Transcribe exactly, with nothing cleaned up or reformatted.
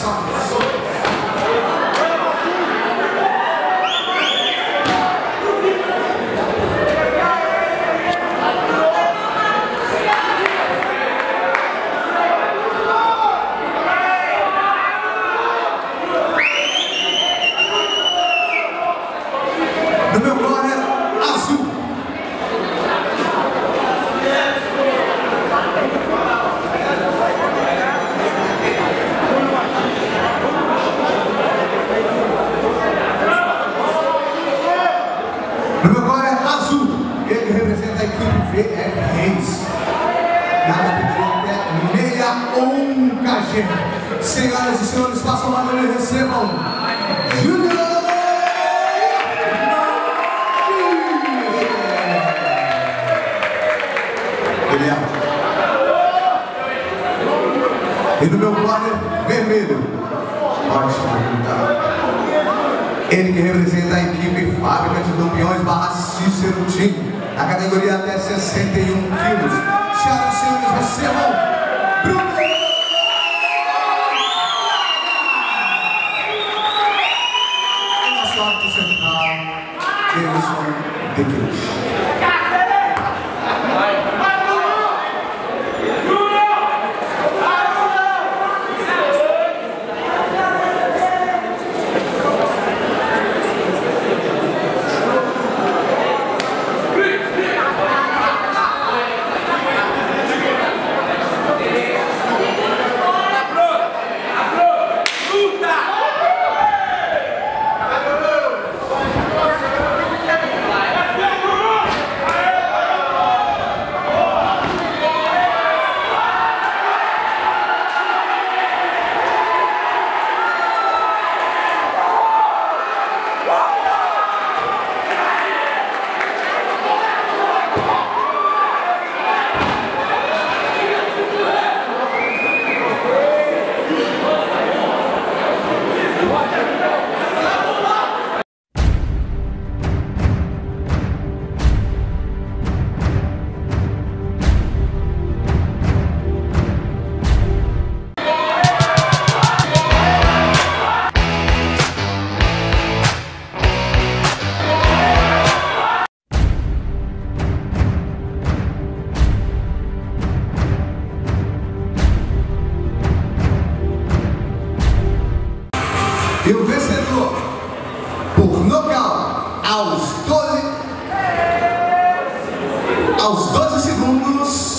No meu corner, azul. No meu corner, azul. Ele representa a equipe V F Reis. Na categoria até meia um K G. Senhoras e senhores, façam uma barulho e recebam Júnior! E no meu corner, vermelho. Pode perguntar. Ele que representa a equipe Fábrica de Lampiões barra Cícero Tim, na categoria até sessenta e um quilos. Senhoras e senhores, recebam Bruno! E nosso árbitro central, Denison Dequete. E o vencedor, por nocaute, aos doze, aos doze segundos,